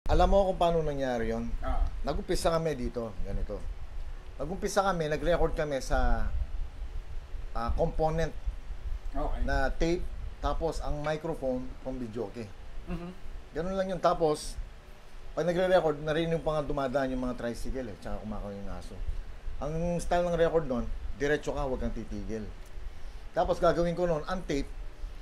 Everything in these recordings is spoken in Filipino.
Alam mo kung paano nangyari yon? Ah, Nag-umpisa kami dito, ganito. Nag-umpisa kami, nag-record kami sa component okay. na tape, tapos ang microphone pang videoke. Mhm. Ganun lang yun. Tapos, pag nagre-record, narinig pa nga dumadaan yung mga tricycle tsaka kumakain yung aso. Ang style ng record nun, diretso ka, huwag kang titigil. Tapos gagawin ko nun, ang tape,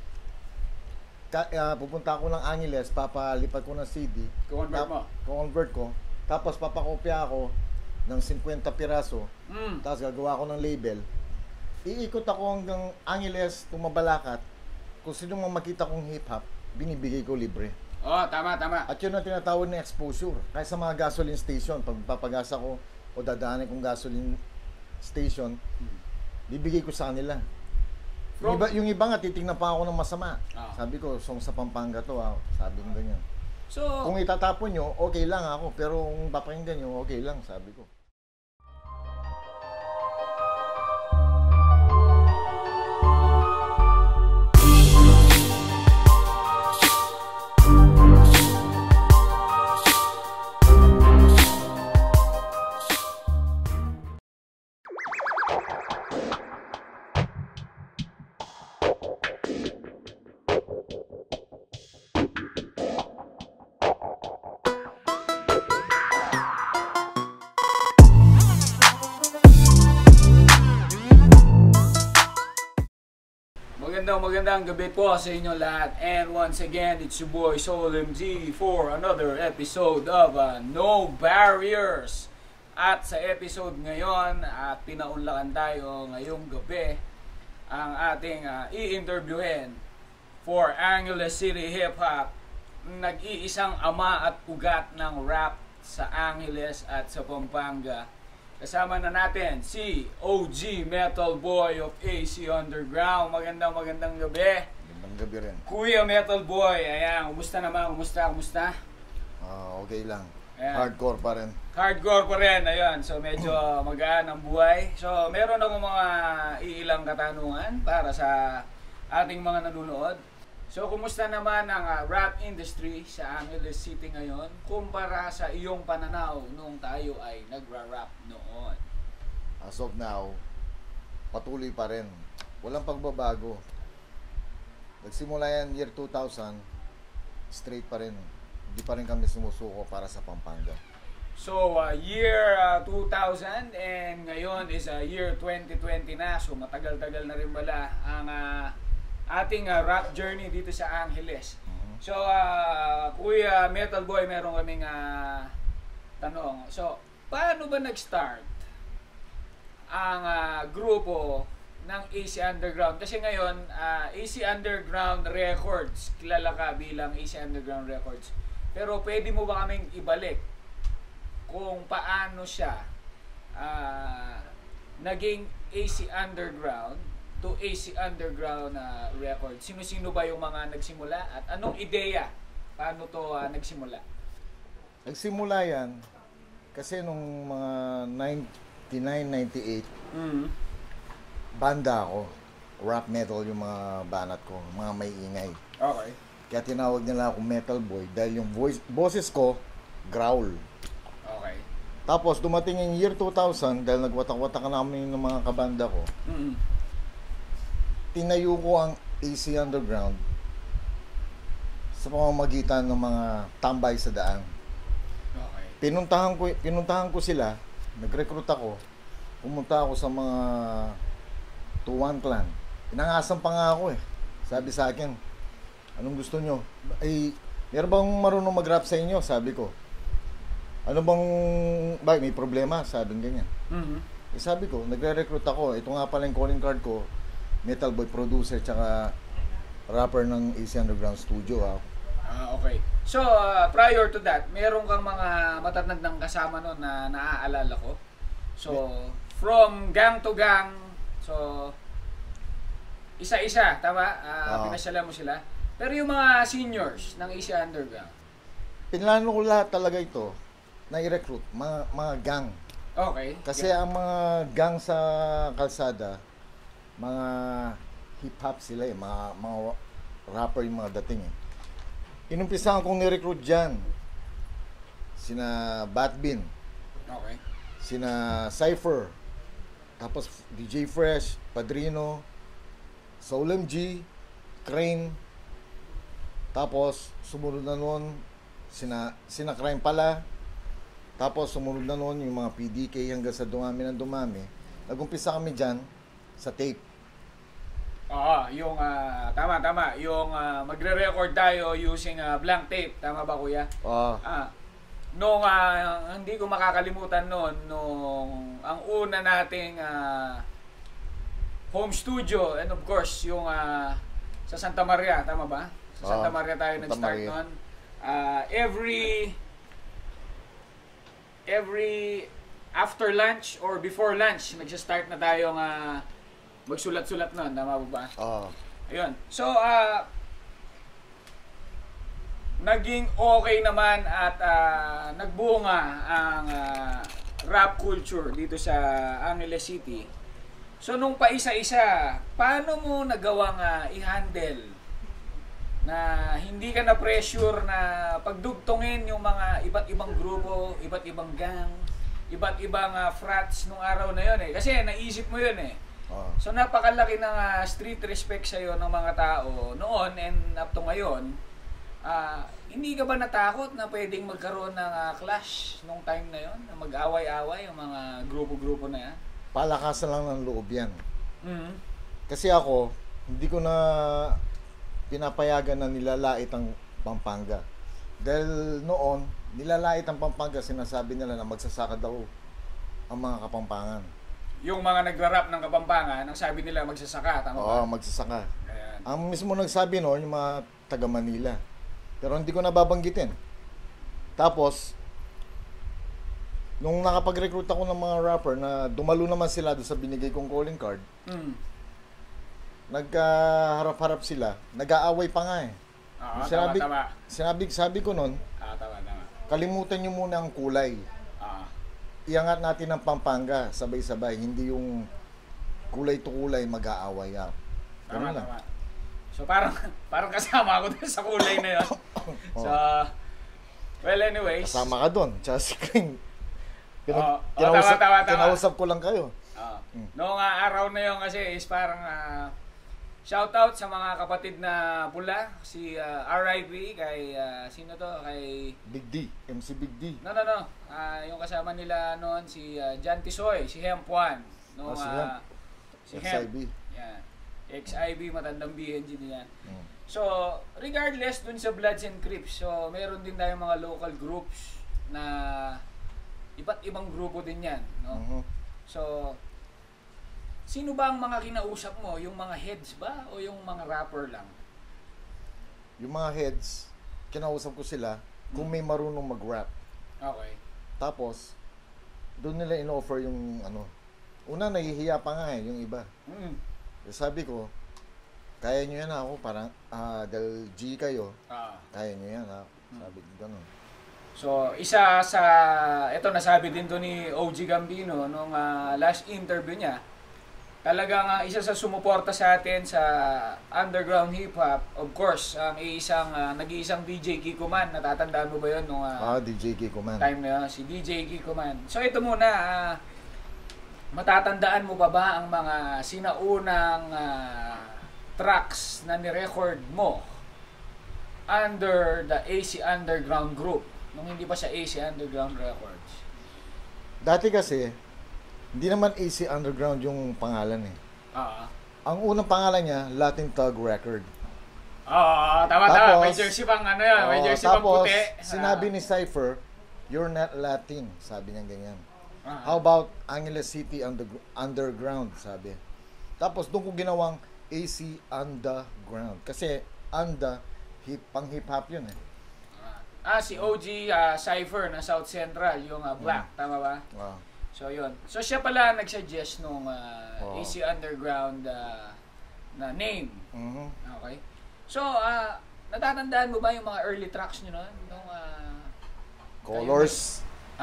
pupunta ako ng Angeles, papalipad ko ng CD, Convert mo. convert ko, tapos papakopya ako ng 50 piraso, tapos gagawa ko ng label, iikot ako hanggang Angeles, Tumabalakat, kung sino mang makita kong hip-hop, binibigay ko libre. Oh, tama, tama. At yun ang tinatawag na exposure. Kaya sa mga gasoline station, pag papagasa ko o dadaanin kong gasoline station, bibigay ko sa kanila. Yung iba nga, titignan pa ako ng masama. Sabi ko, song sa Pampanga to, sabi ko ganyan. So, Kung itatapon nyo, okay lang ako. Pero kung papakinggan nyo, okay lang, sabi ko. magandang gabi po sa inyo lahat. And once again, it's your boy Soul MG for another episode of No Barriers. At sa episode ngayon, pinaunlakan tayo ngayong gabi ang ating i-interviewin for Angeles City Hip Hop, nag-iisang ama at ugat ng rap sa Angeles at sa Pampanga. Kasama na natin si OG Metal Boy of AC Underground. Magandang gabi. Magandang gabi rin. Kuya Metal Boy, ayan, kumusta naman? Kumusta? Okay lang. Ayan. Hardcore pa rin. Hardcore pa rin, ayan. So medyo magaan ang buhay. So meron akong mga iilang katanungan para sa ating mga nanonood. So kumusta naman ang rap industry sa Angeles City ngayon kumpara sa iyong pananaw nung tayo ay nagra-rap noon? As of now, patuloy pa rin. Walang pagbabago. Nagsimula yan year 2000, straight pa rin. Hindi pa rin kami sumusuko para sa Pampanga. So, year 2000 and ngayon is year 2020 na. So, matagal-tagal na rin pala ang ating rap journey dito sa Angeles. So, Kuya Metal Boy, meron kaming tanong. So, paano ba nag-start ang grupo ng AC Underground? Kasi ngayon, AC Underground Records, kilala ka bilang AC Underground Records. Pero pwede mo ba kaming ibalik kung paano siya naging AC Underground to AC Underground Records? Sino-sino ba yung mga nagsimula at anong ideya? Paano to nagsimula? Nagsimula yan kasi nung mga 99, 98, banda ako. Rap metal yung mga banat ko, mga may ingay. Okay. Kaya tinawag nila ako Metal Boy dahil yung boses ko, growl. Okay. Tapos dumating yung year 2000 dahil nagwatak-watak namin ng mga kabanda ko. Tinayo ko ang AC Underground sa pamamagitan ng mga tambay sa daan. Okay. Pinuntahan ko sila, nag-recruit ako, pumunta ako sa mga Tuwan Clan. Inangasan pa nga ako eh. Sabi sa akin, anong gusto nyo? Ay, meron bang marunong mag-rap sa inyo? Sabi ko. Ano bang, may problema? Sabi ganyan. Eh, sabi ko, nagre-recruit ako. Ito nga pala yung calling card ko. Metal Boy producer tsaka rapper ng AC Underground Studio. Okay. So, prior to that, meron kang mga matatandang kasama noon na naaalala ko. So, from gang to gang, so, isa-isa, tama? Pinasyalan mo sila. Pero yung mga seniors ng AC Underground? Pinlano ko lahat talaga ito na i-recruit, mga gang. Okay. Kasi ang mga gang sa kalsada, mga hip-hop sila eh, mga rapper yung mga dating eh. Inumpisahan kong ni-recruit dyan. sina Batbin, Okay. sina Cypher, tapos DJ Fresh, Padrino, Soul MG, Crane, tapos sumunod na nun sina Crime pala, tapos sumunod na nun yung mga PDK hanggang sa dumami ng dumami. Nag-umpisa kami dyan sa tape. Oo, yung tama, yung magre-record tayo using blank tape, tama ba kuya? Nung hindi ko makakalimutan noon, nung ang una nating home studio, and of course yung sa Santa Maria, tama ba? Sa Santa Maria tayo nag-start noon. Every after lunch or before lunch, nagsa-start na tayong magsulat-sulat noon, tama ba? Ayun. So, naging okay naman at nagbunga ang rap culture dito sa Angeles City. So, nung paisa-isa, paano mo nagawang i-handle na hindi ka na pressure na pagdugtungin yung mga iba't ibang grupo, iba't ibang gang, iba't ibang frats nung araw na yun eh. Kasi naisip mo yun eh. So napakalaki ng street respect sa'yo ng mga tao noon and up to ngayon. Hindi ka ba natakot na pwedeng magkaroon ng clash nung time na yon, na mag-away-away yung mga grupo-grupo na yan? Palakasan lang ng loob yan. Mm-hmm. Kasi ako, hindi ko na pinapayagan na nilalait ang Pampanga. Dahil noon, nilalait ang Pampanga, sinasabi nila na magsasaka daw ang mga Kapampangan. Yung mga nagra-rap ng Kapampangan, ang sabi nila magsasaka, tama ba? Oo, magsasaka. Ayan. Ang mismo nagsabi noon, yung mga taga Manila. Pero hindi ko nababanggitin. Tapos, nung nakapag-recruit ako ng mga rapper na dumalo naman sila doon sa binigay kong calling card, nagkaharap-harap sila, nag-aaway pa nga eh. Tama. Sabi ko noon, Tama. kalimutan nyo muna ang kulay. Iangat natin ang Pampanga, sabay-sabay, hindi yung kulay to kulay mag-aaway. Tama. So parang kasama ako dun sa kulay na yun. So, well anyways. Kasama ka doon, tsaka si Crane. Tama. Kinausap ko lang kayo. Noong araw na yun kasi is parang shoutout sa mga kapatid na pula, si RIP kay sino to? Kay Big D, MC Big D. No. Yung kasama nila noon si Jan Tisoy, si Hemp Juan. Si Hemp. XIB. Yan. XIB, matandang BNG din yan. So, regardless dun sa Bloods and Crips, so meron din tayong mga local groups na iba't ibang grupo din yan, no? So, sino ba ang mga kinausap mo? Yung mga heads ba o yung mga rapper lang? Yung mga heads, kinausap ko sila kung may marunong mag-rap. Okay. Tapos, doon nila in-offer yung una nahihiya pa nga yung iba. Sabi ko, kaya nyo yan ako, parang, dahil G kayo, kaya nyo yan sabi ko ganun. So, isa sa, ito nasabi din to ni OG Gambino nung last interview niya, talagang isa sa sumuporta sa atin sa underground hip-hop, of course, ang nag-iisang DJ Kiko Man, natatandaan mo ba yun nung DJ Kiko Man. Time na yun, si DJ Kiko Man. So ito muna, matatandaan mo ba ang mga sinaunang tracks na ni-record mo under the AC Underground Group, nung hindi pa siya AC Underground Records? Dati kasi, hindi naman AC Underground yung pangalan eh. Ang unang pangalan niya, Latin Thug Record. Tama. May jersey pang yan. May jersey pang puti. Sinabi ni Cypher, "You're not Latin." Sabi niya ganyan. How about Angeles City Underground, sabi. Tapos doon ko ginawang AC Underground. Kasi pang hip-hop yun eh. Si OG Cypher na South Central, yung Black, tama ba? So yun. So siya pala nag-suggest nung AC Underground na name. Okay. So natatandaan mo ba yung mga early tracks niyo noon? Nung Colors.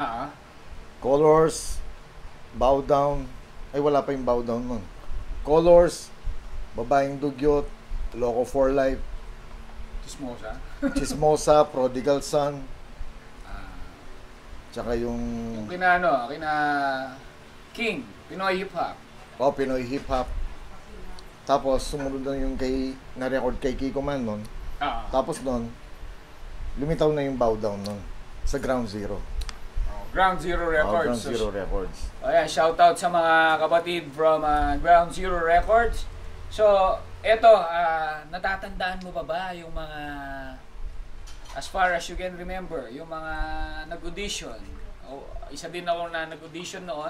Colors, Bow Down. Ay wala pa yung Bow Down nun. Colors, Babaeng Dugyot, Loco for Chismosa. Chismosa, Prodigal Son. Tsaka yung Yung kina King, Pinoy Hip Hop. Pinoy Hip Hop. Tapos sumunod na yung na-record kay Kiko Man nun. Tapos nun, lumitaw na yung Bow Down nun sa Ground Zero. Ground Zero Records. Ground Zero Records. Ayan, shout out sa mga kapatid from Ground Zero Records. So, eto, natatandaan mo ba yung mga, as far as you can remember, yung mga nag-audition? Isa din ako na nag-audition noon.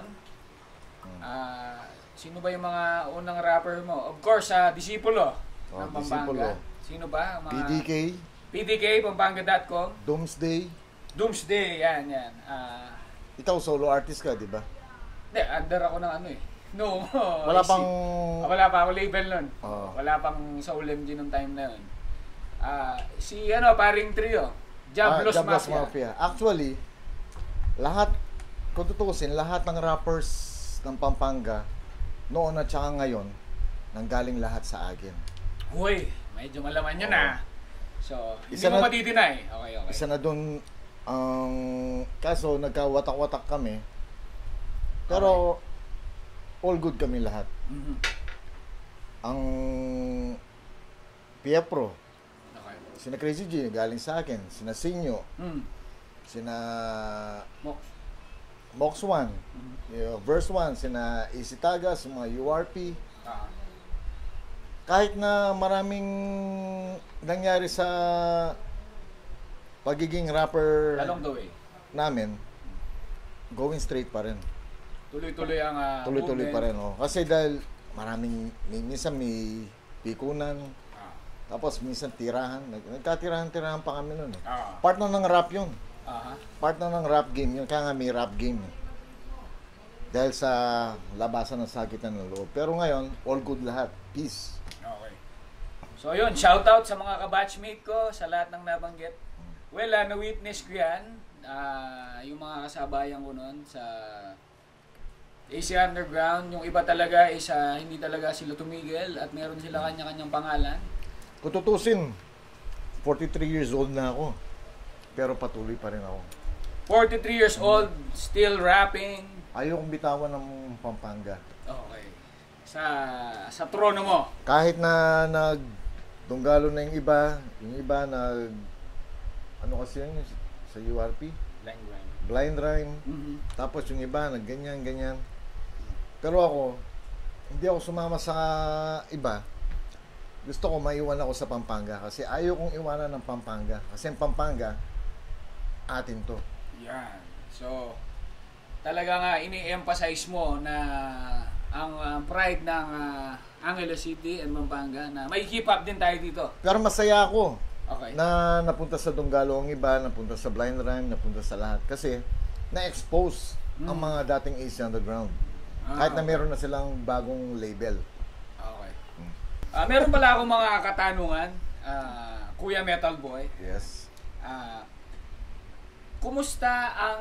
Sino ba yung mga unang rapper mo? Of course, Disipulo ng Pampanga. Disipulo. Sino ba? Mga PDK, Pampanga.com. Doomsday, yan. Ikaw, solo artist ka, di ba? Hindi, under ako ng ano eh. No. Wala pang... Wala pa ako label nun. Oh. Wala pang Soul MG nung time na yun. Si paring trio. Diablos Mafia. Actually, lahat, kung tutusin, lahat ng rappers ng Pampanga, noon at saka ngayon, nanggaling lahat sa akin. Uy, medyo malaman yun So, Isa hindi mo na- matidinay. Okay. Isa na doon, kaso nagkawatak-watak kami, pero all good kami lahat. Mhm. Ang Piepro, Okay. sina Crazy G, galing sa akin, sina Sinyo, sina Mo. Mox 1, yung Verse 1, sina Easy Tagas, mga URP. Kahit na maraming nangyari sa pagiging rapper Along the way. namin, going straight pa rin. Tuloy-tuloy ang Tuloy-tuloy pa rin. Kasi dahil minsan may pikunan, tapos minsan tirahan. Nagkatirahan-tirahan pa kami nun. Part na ng rap yun. Part na ng rap game yun. Kaya nga may rap game. Dahil sa labasan ng sakitan ng loob. Pero ngayon, all good lahat. Peace. Okay. So yun, shoutout sa mga kabatchmate ko, sa lahat ng nabanggit. Well, na-witness ko yan. Yung mga kasabayan ko nun sa AC Underground. Yung iba talaga is hindi talaga sila tumigil at meron sila kanya-kanyang pangalan. Kung tutusin, 43 years old na ako. Pero patuloy pa rin ako. 43 years old, still rapping. Ayokong bitawan ng Pampanga. Okay. Sa trono mo. Kahit na nagtunggalo na yung iba ano kasi yun, sa URP? Blind Rhyme. Tapos yung iba, nagganyan. Pero ako, hindi ako sumama sa iba. Gusto ko maiwan ako sa Pampanga kasi ayaw kong iwanan ng Pampanga. Kasi ang Pampanga, atin to. Yan. So, talaga nga ini-emphasize mo na ang pride ng Angeles City and Pampanga na may keep up din tayo dito. Pero masaya ako Okay. na napunta sa Dunggalo ang iba, napunta sa Blind Rhyme, napunta sa lahat. Kasi na-expose ang mga dating AC Underground. Kahit na meron na silang bagong label. Okay. Meron pala akong mga katanungan, Kuya Metal Boy. Yes. Kumusta ang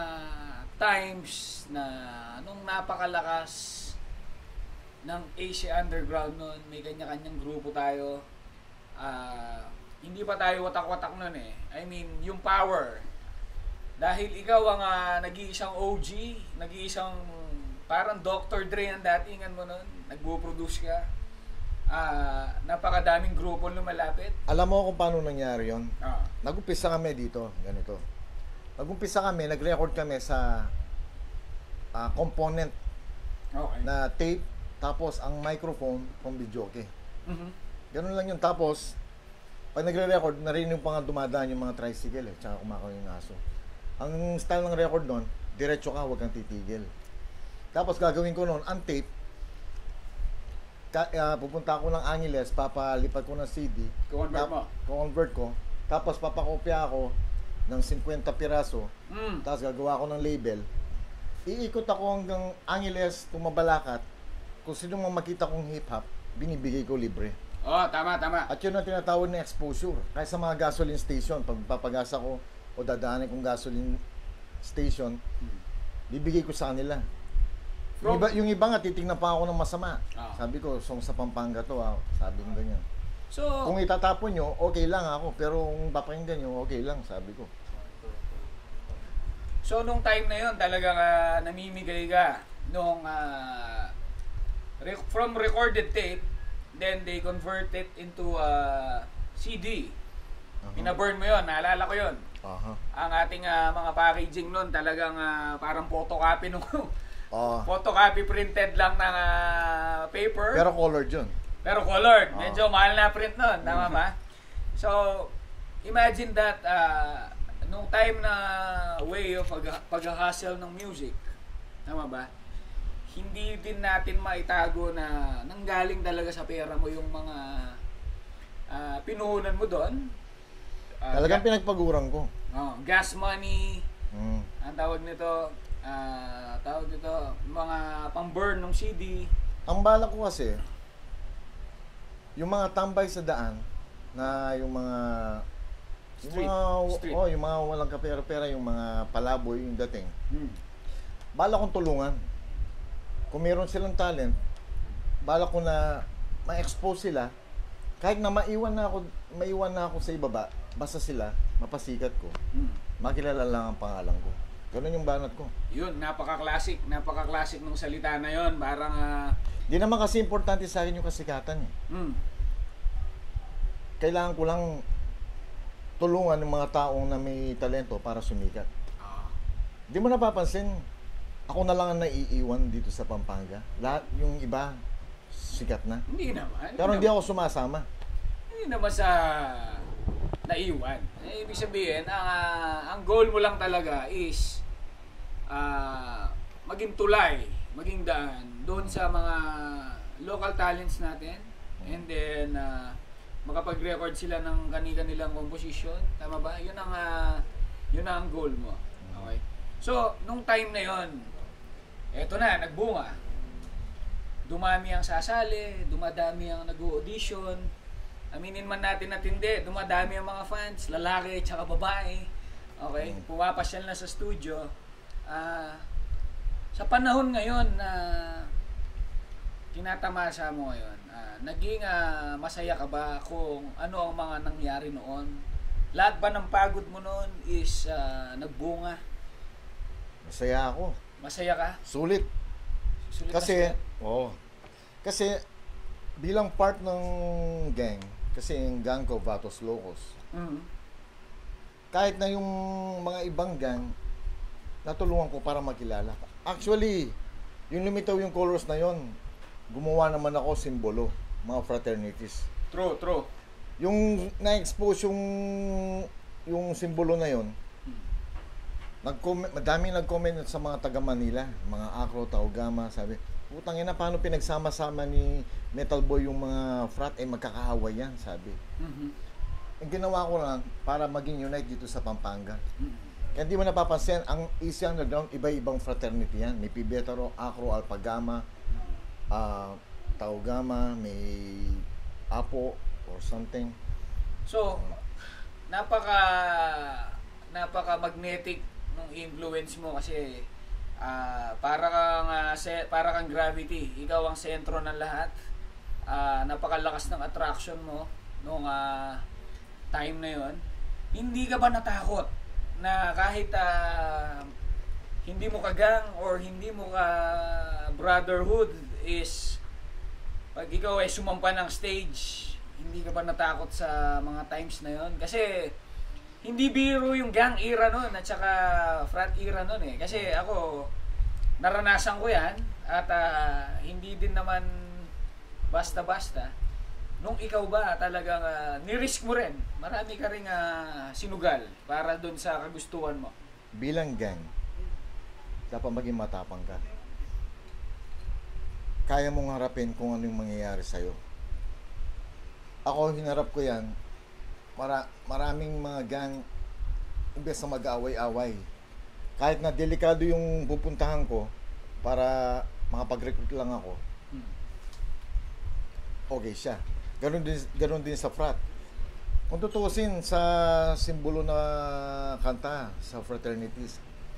times na nung napakalakas ng AC Underground noon, may kanya-kanyang grupo tayo. Hindi pa tayo watak-watak noon eh. I mean, yung power. Dahil ikaw ang nag-iisang OG, nag-iisang parang Dr. Dre ang datingan mo noon, nagpo-produce ka. Napakadaming grupo lumalapit. Alam mo kung paano nangyari yon? Nag-umpisa kami dito, ganito. Nag-umpisa kami, nag-record kami sa component na tape, tapos ang microphone pang videoke. Ganun lang yun. Tapos, pag nagre-record, narinig pa nga dumadaan yung mga tricycle tsaka kumakain yung aso. Ang style ng record nun, diretso ka, huwag kang titigil. Tapos gagawin ko nun, ang tape, pupunta ako ng Angeles, papalipat ko ng CD, convert ko, tapos papakopya ako ng 50 piraso, tapos gagawa ko ng label, iikot ako hanggang Angeles, Tumabalakat, kung sino mang makita kong hip-hop, binibigay ko libre. Tama. At yun ang tinatawag na exposure. Kaya sa mga gasoline station, pag papagasa ko o dadaanin kong gasoline station, bibigay ko sa kanila. Yung iba nga, titignan pa ako ng masama. Sabi ko, song sa Pampanga to, sabi ko ganyan. So, kung itatapon nyo, okay lang ako. Pero kung papakinggan nyo, okay lang, sabi ko. So, So, nung time na yon talagang namimigay ka nung from recorded tape, then they convert it into CD. Pinaburn mo yon, naalala ko yon. Ang ating mga packaging nun talagang parang photocopy nung photocopy printed lang ng paper. Pero colored yun. Pero colored. Medyo mahal na print nun. Tama ba? So, imagine that nung time na way of pag-hustle ng music, tama ba? Hindi din natin maitago na nanggaling talaga sa pera mo yung mga pinuhunan mo doon. Talagang pinagpaguran ko. Gas money, ang tawag nito, mga pang-burn ng CD. Ang bala ko kasi, yung mga tambay sa daan, na yung mga yung mga walang kapera-pera, yung mga palaboy, yung dating. Bala kong tulungan. Kung meron silang talent, bala ko na ma-expose sila, kahit na maiwan na ako sa ibaba, basta sila, mapasikat ko. Makilala lang ang pangalan ko. Ganun yung banat ko. Yun, napaka-classic nung salita na yun. Parang di naman kasi importante sa akin yung kasikatan eh. Kailangan ko lang tulungan ng mga taong na may talento para sumikat. Di mo napapansin, ako na lang ang naiiwan dito sa Pampanga. Lahat yung iba sikat na. Hindi naman. Pero hindi ako sumasama. Hindi naman sa naiwan. Ibig sabihin, ang goal mo lang talaga is maging tulay, maging daan doon sa mga local talents natin, and then makapag-record sila ng kanilang composition. Tama ba? Yun ang goal mo. Okay? So, nung time na yon, eto na, nagbunga. Dumami ang sasali, dumadami ang nag-audition. Aminin man natin at hindi, dumadami ang mga fans, lalaki at babae. Okay? Pumapasyal na sa studio. Sa panahon ngayon na tinatamasa mo ngayon, naging masaya ka ba kung ano ang mga nangyari noon? Lahat ba ng pagod mo noon is nagbunga? Masaya ako. Masaya ka? Sulit. Kasi, kasi bilang part ng gang, kasi yung gang ko, Vatos Locos, kahit na yung mga ibang gang, natulungan ko para makilala. Actually, yung lumitaw yung colors na yon, gumawa naman ako simbolo, mga fraternities. True. Yung na-expose yung simbolo na yon, madami nag-comment sa mga taga Manila, mga Acro, Taugama, sabi, putang ina, paano pinagsama-sama ni Metal Boy yung mga frat, magkakaaway yan, sabi. Ang ginawa ko lang para maging unite dito sa Pampanga. Kaya di mo napapansin, ang Easy Underground, iba-ibang fraternity yan. May Pibetaro, Acro, Alpagama, Taugama, may Apo, or something. So, napaka-magnetic ng influence mo kasi para kang gravity. Ikaw ang sentro ng lahat. Napakalakas ng attraction mo nung time na yon. Hindi ka ba natakot na kahit hindi mo kagang or hindi mo ka brotherhood is pag ikaw ay sumampa ng stage, hindi ka ba natakot sa mga times na yon? Kasi hindi biro yung gang era nun at saka frat era nun eh. Kasi ako, naranasan ko yan at hindi din naman basta-basta. Nung ikaw ba talagang nirisk mo rin, marami ka rin sinugal para dun sa kagustuhan mo? Bilang gang, dapat maging matapang ka. Kaya mong harapin kung ano yung mangyayari sa'yo. Ako, hinarap ko yan. Maraming mga gang, imbes na mag-away-away. Kahit na delikado yung pupuntahan ko para makapag-recruit lang ako, okay siya. Ganon din sa frat. Kung tutusin sa simbolo na kanta sa fraternities,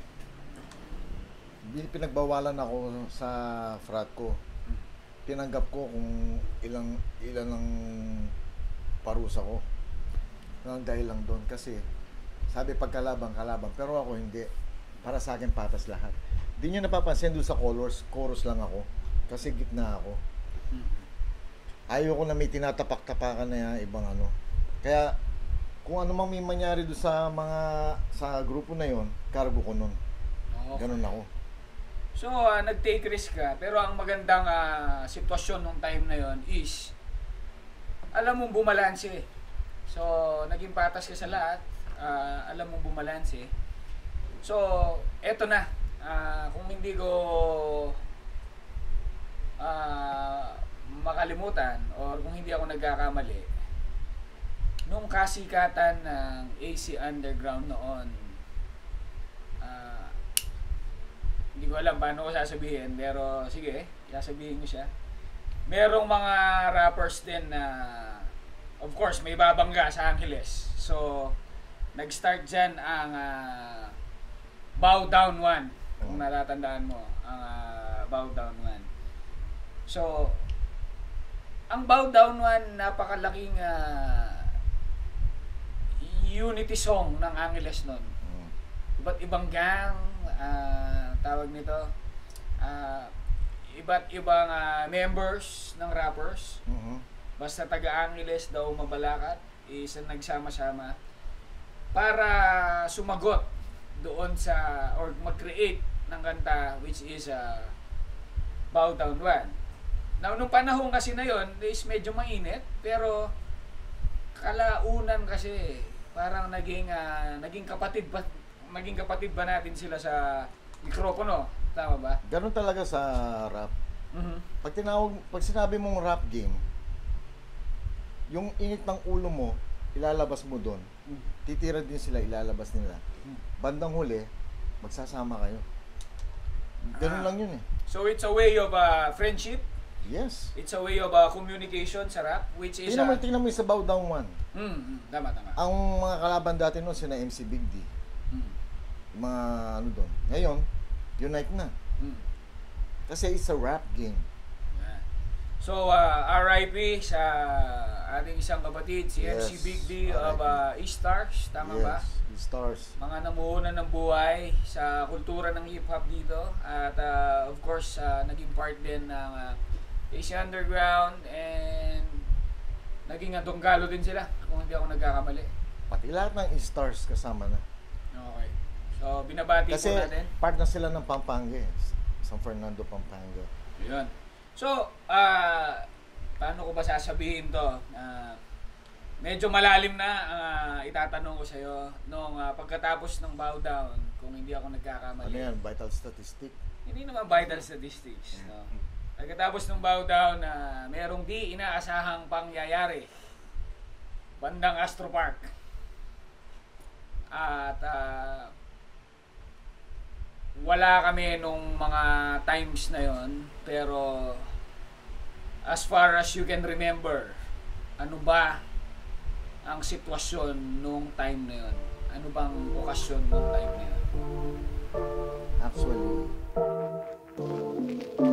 pinagbawalan ako sa frat ko. Tinanggap ko kung ilan ang parusa ko. Dahil lang doon kasi sabi pagkalaban, pero ako hindi. Para sa akin, patas lahat. Di nyo napapansin doon sa chorus lang ako. Kasi gitna ako. Ayoko na may tinatapak-tapakan na yan, ibang ano. Kaya, kung ano mang may mangyari doon sa sa grupo na yon, cargo ko nun. Okay. Ganun ako. So, nag-take risk ka, pero ang magandang sitwasyon nung time na yon is, alam mong bumalanse. So, naging patas ka sa lahat, alam mong bumalanse. So, eto na. Kung hindi ko makalimutan or kung hindi ako nagkakamali, nung kasikatan ng AC Underground noon, hindi ko alam paano ko sasabihin, pero sige, sasabihin ko siya. Merong mga rappers din na, of course, may babangga sa Angeles. So, nag-start dyan ang Bow Down 1, kung natatandaan mo, ang Bow Down 1. So, ang Bow Down 1, napakalaking unity song ng Angeles nun. Iba't ibang gang, tawag nito, iba't ibang members ng rappers. Basta taga-Angeles daw mabalakat, is nagsama-sama para sumagot doon sa, or mag-create ng kanta which is Bow Down 1. Now, nung panahon kasi na yon is medyo mainit, pero kalaunan kasi parang naging kapatid ba natin sila sa mikropono, tama ba? Ganun talaga sa rap. Pag sinabi mong rap game, yung init ng ulo mo, ilalabas mo doon. Titira din sila, ilalabas nila. Bandang huli, magsasama kayo. Ganun lang yun eh. So it's a way of friendship. Yes. It's a way of communication sa rap, which is Tingnan mo yung sa Bow Down 1. Tama. Ang mga kalaban dati noon, sina MC Big D. Yung mga ano doon. Ngayon, unite na. Kasi it's a rap game. Yeah. So, RIP sa ating isang kapatid, si Yes, MC Big D of E-Stars, tama ba? Yes, E-Stars. Mga namuhunan ng buhay sa kultura ng hip-hop dito. At of course, naging part din ng AC Underground, and naging donggalo din sila, kung hindi ako nagkakamali. Pati lahat ng E-Stars kasama na. Okay. So, binabati Kasi po natin. part na sila ng Pampanga eh. San Fernando, Pampanga. Yun. So, paano ko ba sasabihin to? Medyo malalim na itatanong ko sa'yo. Nung pagkatapos ng Bow Down, kung hindi ako nagkakamali. Ano yan? Vital statistic? Hindi naman vital statistics. No? Pagkatapos ng Bow Down, merong di inaasahang pangyayari. Bandang Astro Park. At wala kami nung mga times na yon, pero as far as you can remember, ano ba ang sitwasyon nung time na yon? Ano bang okasyon nung time na yon? Actually,